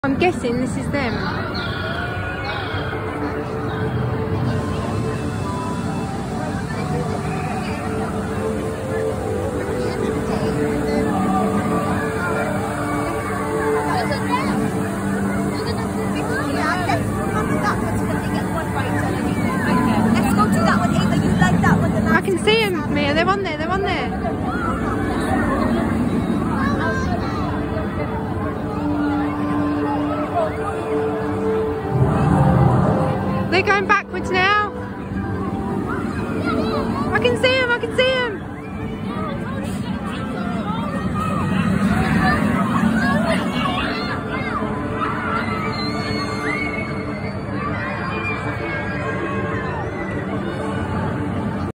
I'm guessing this is them. Let's go to that one, Ava. You like that one? I can see them, Mia. They're on there. They're on there. They're going back.